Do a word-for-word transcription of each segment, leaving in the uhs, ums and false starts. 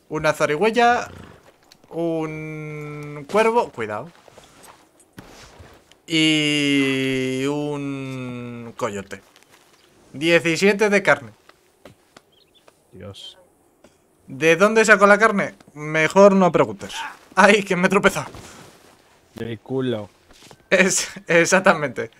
una zarigüeya, un cuervo, cuidado, y un coyote. diecisiete de carne. Dios. ¿De dónde sacó la carne? Mejor no preguntes. ¡Ay, que me tropezó! De culo. Es exactamente.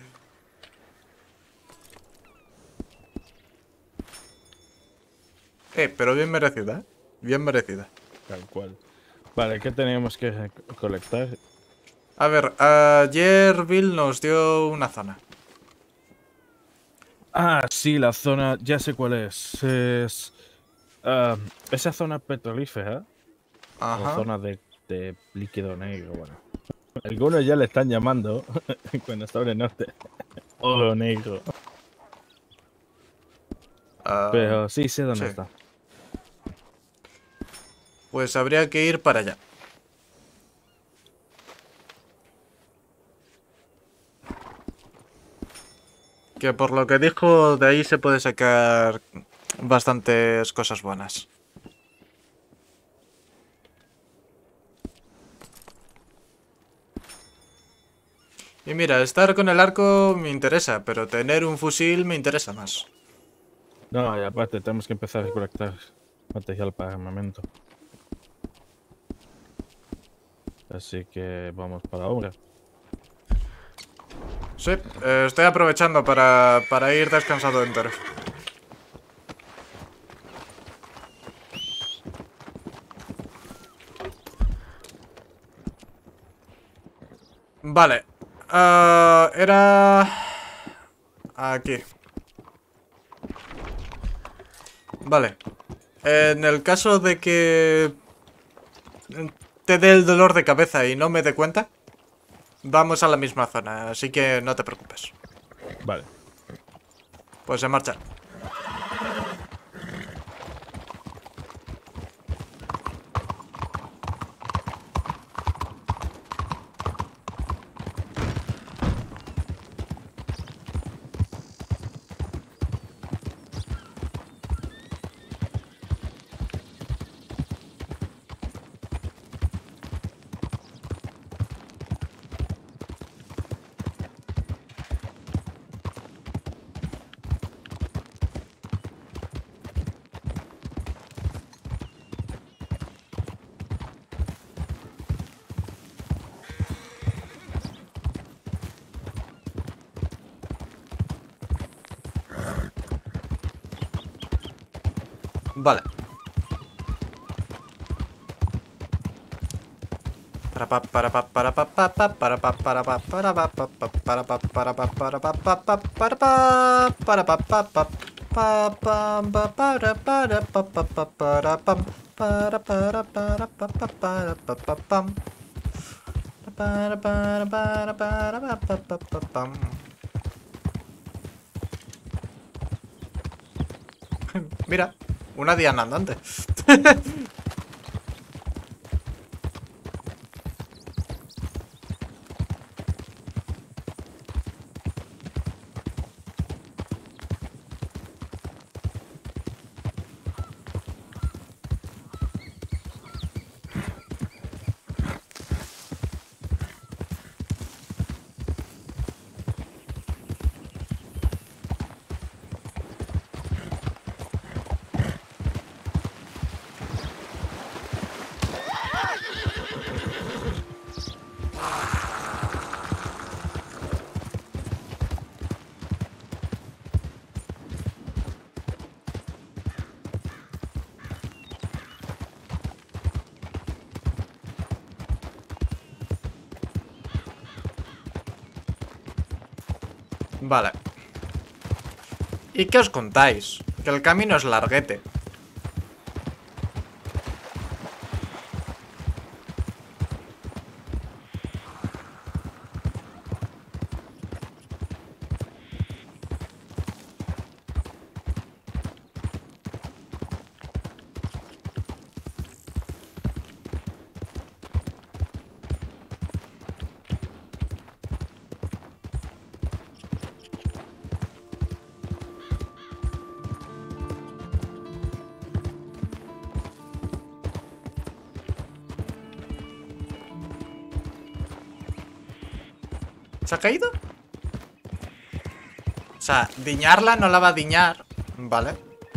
Eh, pero bien merecida, ¿eh? Bien merecida. Tal cual. Vale, ¿qué tenemos que colectar? A ver, ayer Bill nos dio una zona. Ah, sí, la zona, ya sé cuál es. Es ah, esa zona petrolífera o Ajá. zona de, de líquido negro, bueno. Algunos ya le están llamando cuando está en el norte oro negro. Ah, Pero sí sé dónde sí. está. Pues habría que ir para allá. Que por lo que dijo, de ahí se puede sacar bastantes cosas buenas. Y mira, estar con el arco me interesa, pero tener un fusil me interesa más. No, y aparte tenemos que empezar a colectar material para armamento. Así que vamos para obra. Sí, eh, estoy aprovechando para, para ir descansado entero. Vale. Ah, era... Aquí. Vale. En el caso de que te dé el dolor de cabeza y no me dé cuenta, vamos a la misma zona, así que no te preocupes. Vale. Pues en marcha. Vale. Para pa para pa para pa pa pa para pa para pa para pa pa pa para pa para pa para pa pa pa para pa para pa pa pa pa pam pa para para pa pa pa para pam para para para pa pa para pa pa pam para para para para pa pa pa pa pam. Mira, una diana andante. Vale. ¿Y qué os contáis? Que el camino es larguete. ¿Se ha caído? O sea, diñarla no la va a diñar. Vale.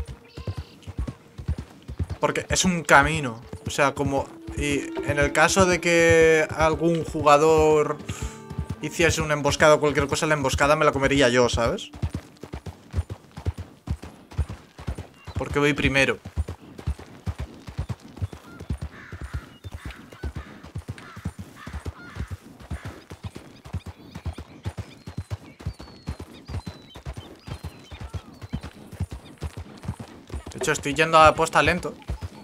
Porque es un camino. O sea, como... Y en el caso de que algún jugador hiciese una emboscada o cualquier cosa, la emboscada me la comería yo, ¿sabes? Porque voy primero. De hecho, estoy yendo a posta lento.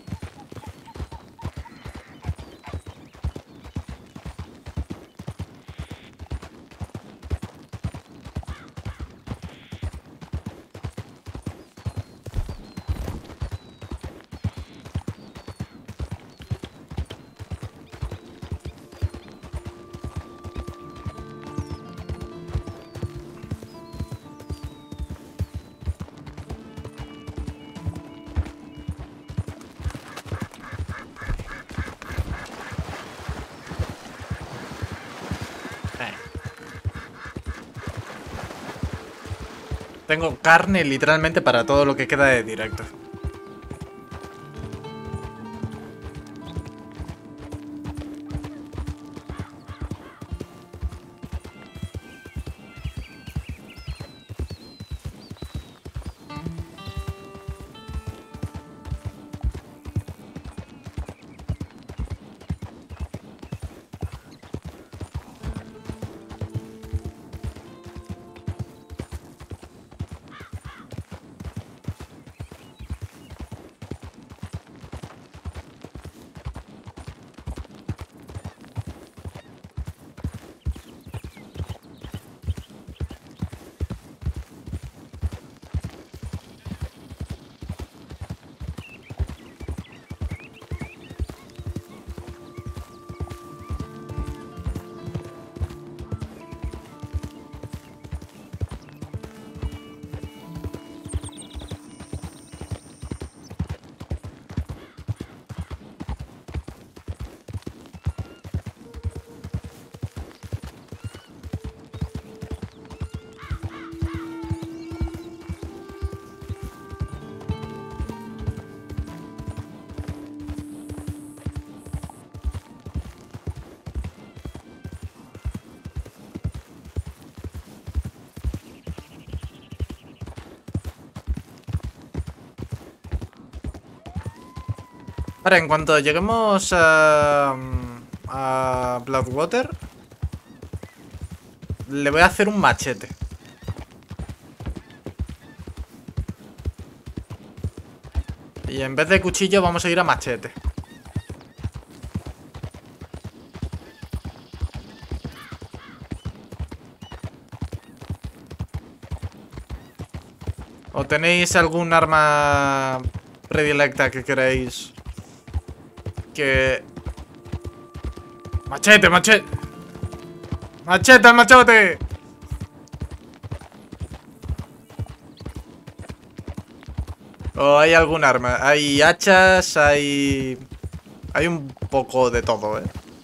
Tengo carne literalmente para todo lo que queda de directo. Ahora, en cuanto lleguemos a, a Bloodwater, le voy a hacer un machete. Y en vez de cuchillo vamos a ir a machete. ¿O tenéis algún arma predilecta que queréis? Que... Machete, machete. Machete, machete. ¿O hay algún arma? Hay hachas, hay... Hay un poco de todo, ¿eh?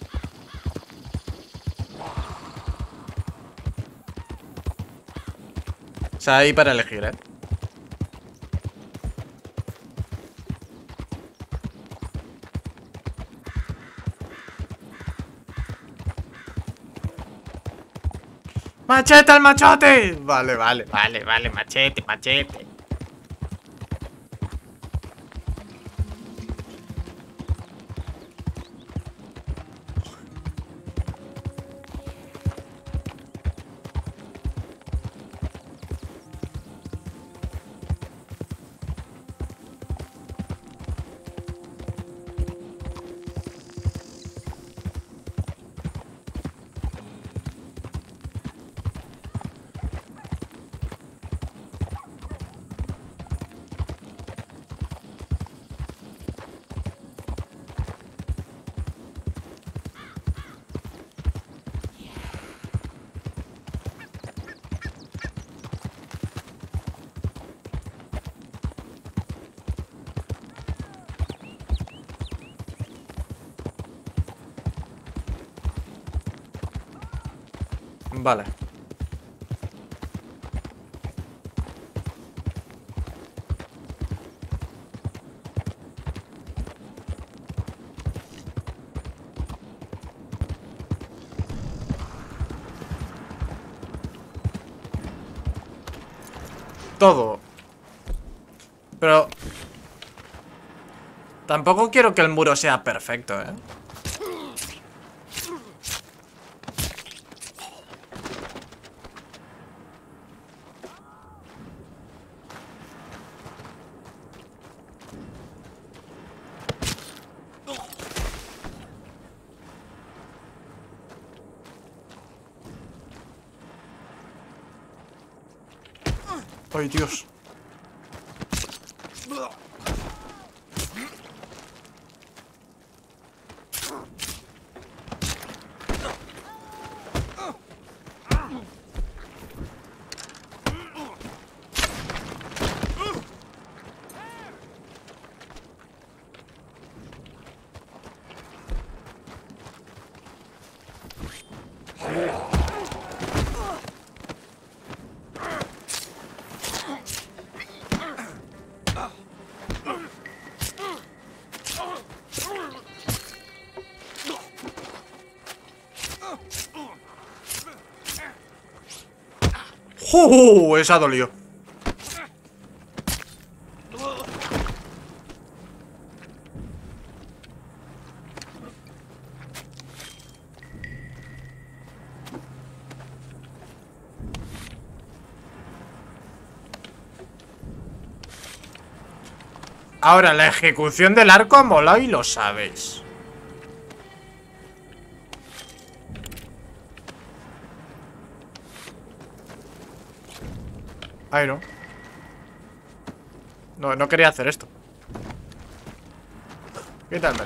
O sea, hay para elegir, ¿eh? ¡Machete al machote! Vale, vale, vale, vale, machete, machete. Vale. Todo. Pero tampoco quiero que el muro sea perfecto, ¿eh? Ay, Dios. ¡Uh! Esa dolió. Ahora, la ejecución del arco ha molado y lo sabéis. Ay, no. No, no quería hacer esto. Quítame.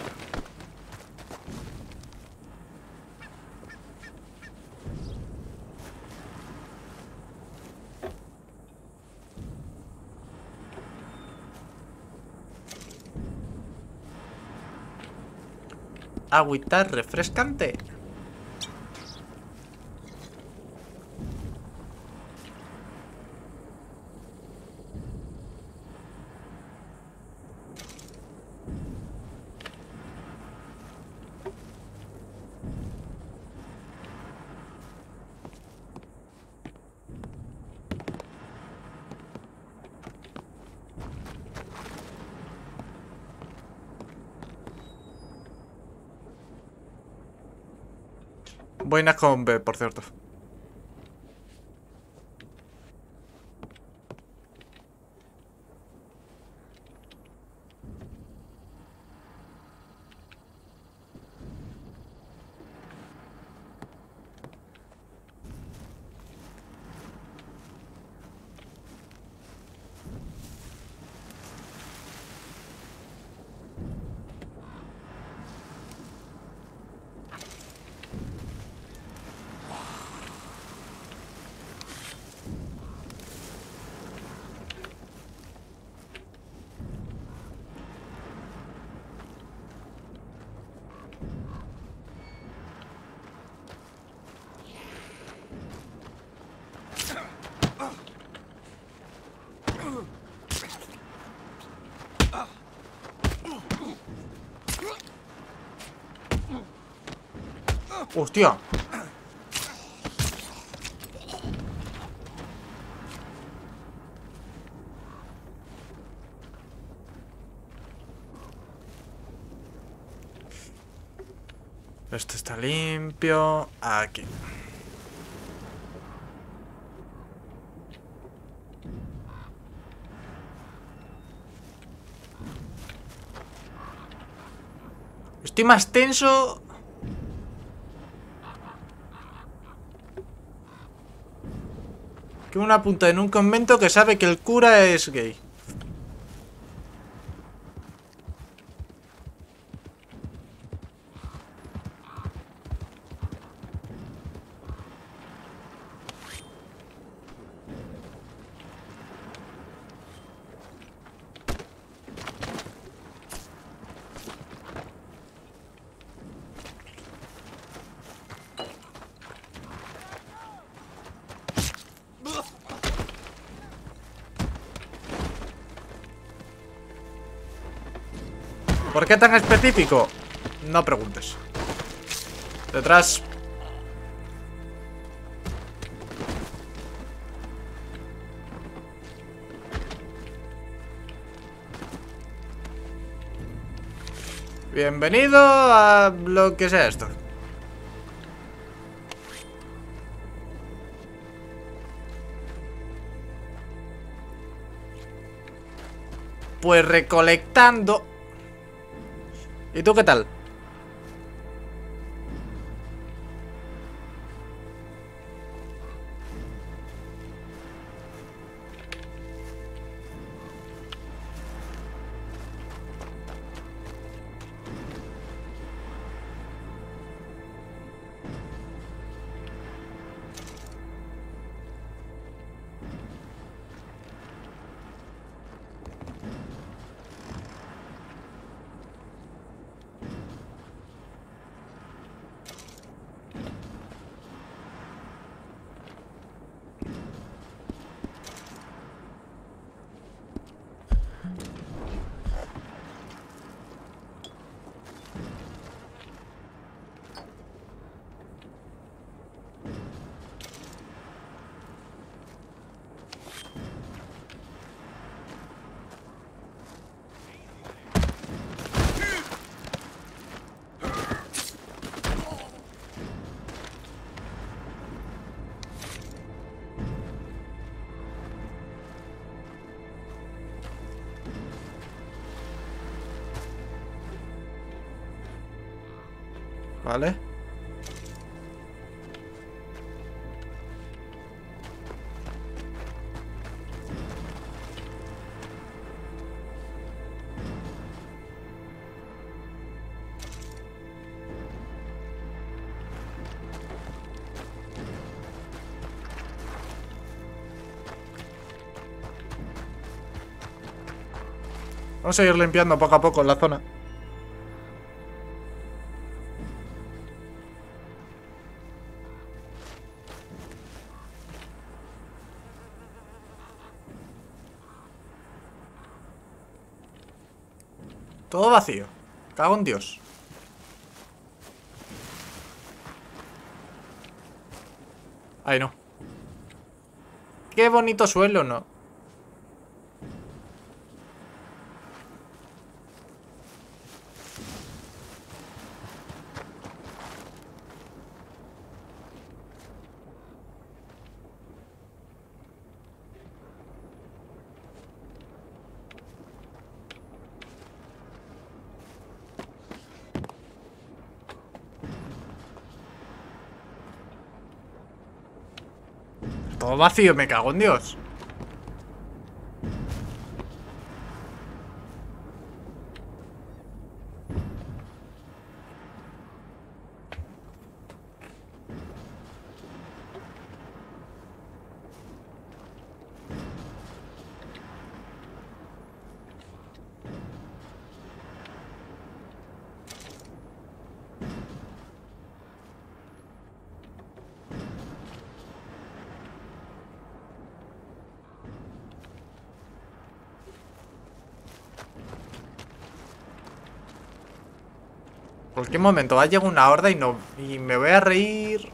Agüita refrescante. Buenas con B, por cierto. ¡Hostia! Esto está limpio. Aquí. Estoy más tenso. Que una punta en un convento que sabe que el cura es gay. ¿Por qué tan específico? No preguntes. Detrás. Bienvenido a lo que sea esto. Pues recolectando. ¿Y tú qué tal? Vale. Vamos a ir limpiando poco a poco la zona. Todo vacío. Cago en Dios. Ay, no. Qué bonito suelo, ¿no? Todo vacío, me cago en Dios. En cualquier momento va a llegar una horda y no. Y me voy a reír.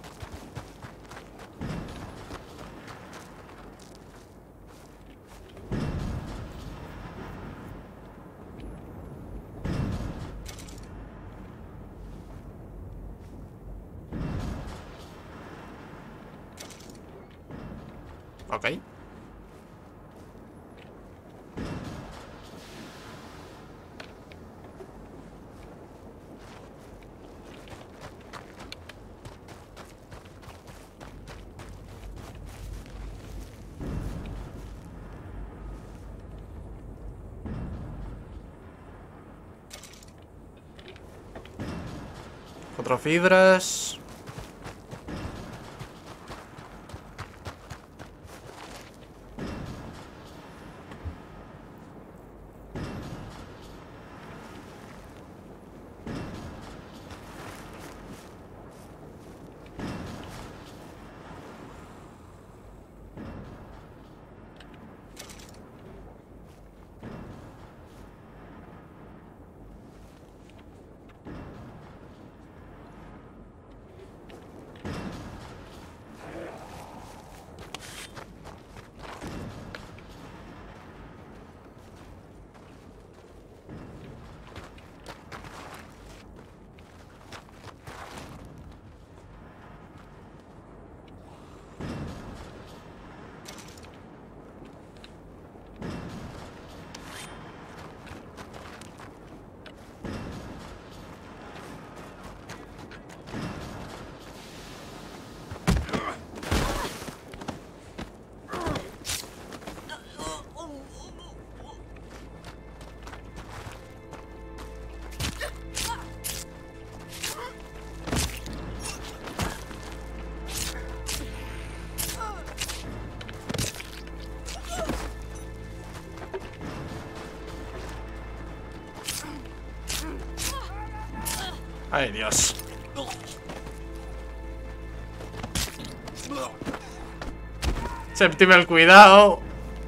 Ok. Cuatro fibras. Ay, Dios. Septimer, cuidado.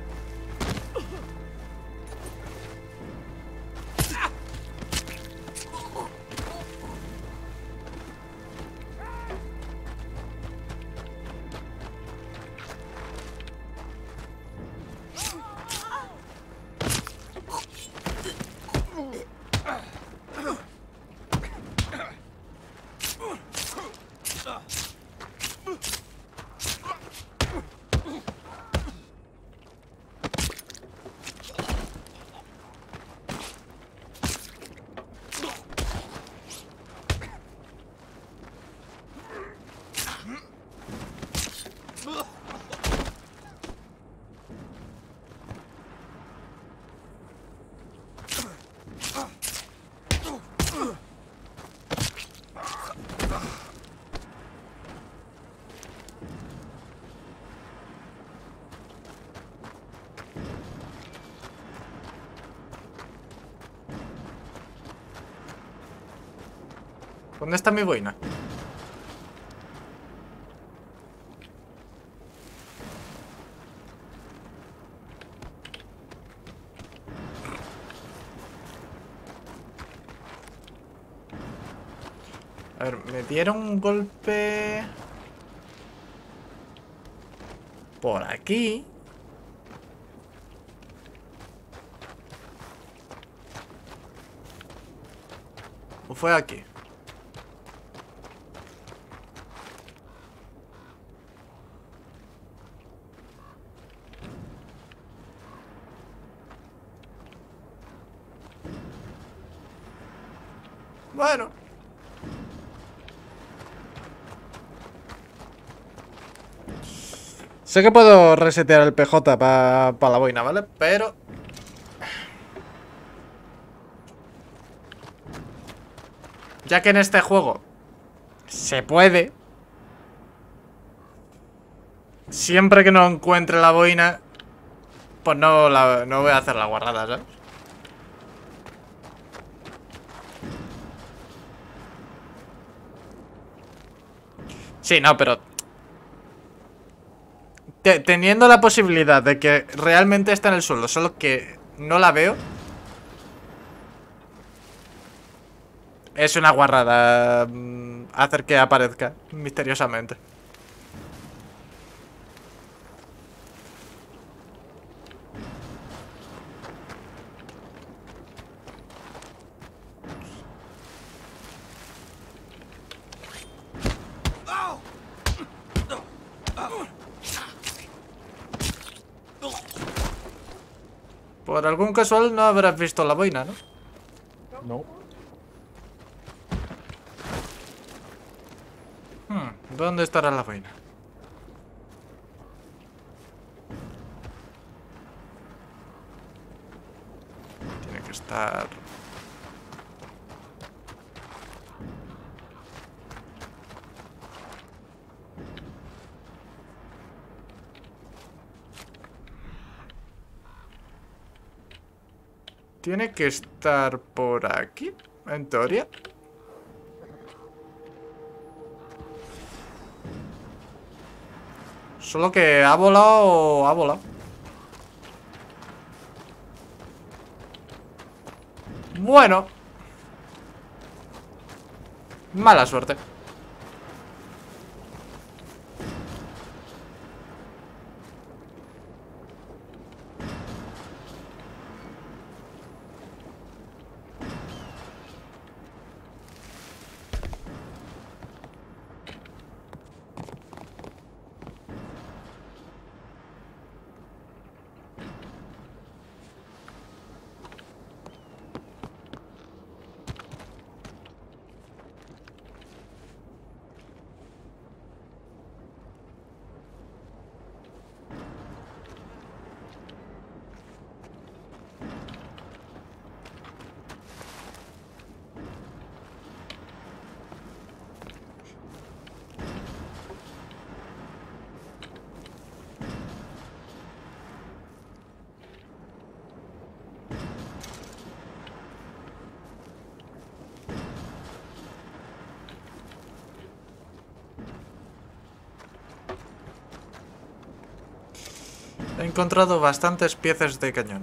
¿Dónde está mi boina? A ver, me dieron un golpe por aquí. ¿O fue aquí? Bueno. Sé que puedo resetear el P J para pa la boina, ¿vale? Pero... ya que en este juego se puede, siempre que no encuentre la boina, pues no, la, no voy a hacer la guarrada, ¿sabes? Sí, no, pero... te- teniendo la posibilidad de que realmente está en el suelo, solo que no la veo, es una guarrada mm, hacer que aparezca misteriosamente. Por algún casual no habrás visto la boina, ¿no? No. Hmm, ¿dónde estará la boina? Tiene que estar... Tiene que estar por aquí, en teoría. Solo que ha volado, ha volado. Bueno. Mala suerte. He encontrado bastantes piezas de cañón.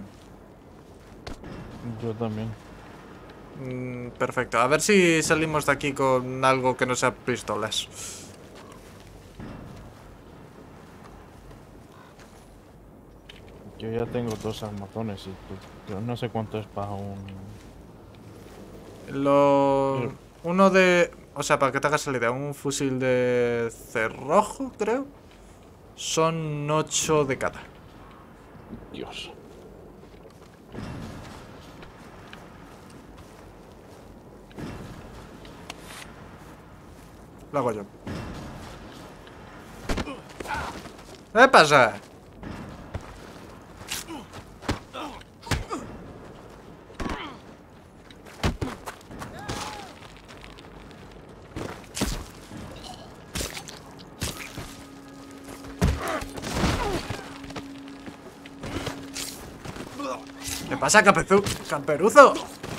Yo también. Mm, perfecto. A ver si salimos de aquí con algo que no sea pistolas. Yo ya tengo dos armazones y pues, yo no sé cuánto es para un... Lo... Uno de... O sea, para que te hagas la idea, un fusil de cerrojo, creo. Son ocho de cada. Dios. Lo hago yo. ¿Qué pasa? ¿Qué pasa, capezu camperuzo?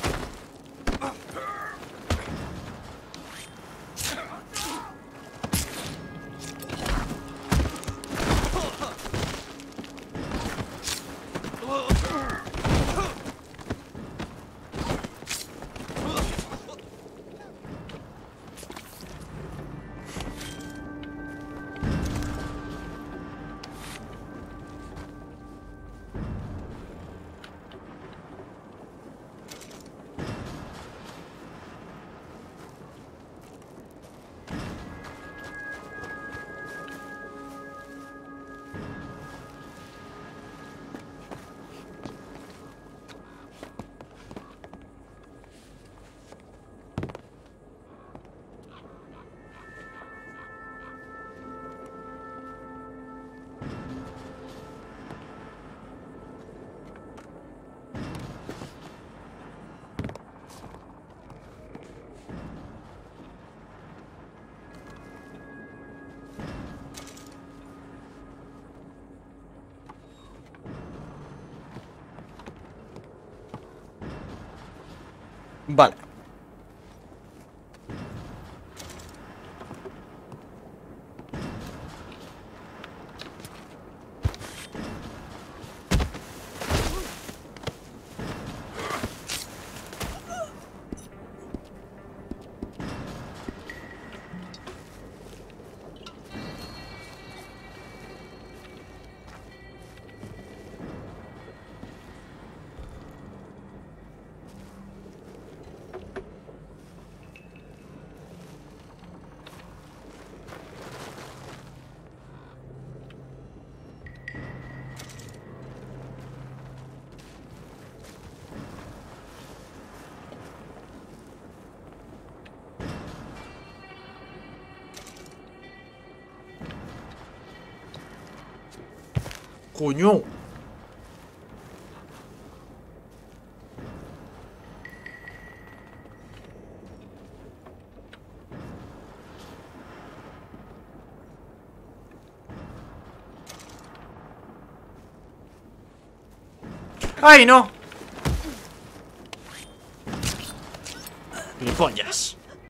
Vale. Coño. ¡Ay, no! Gilipollas.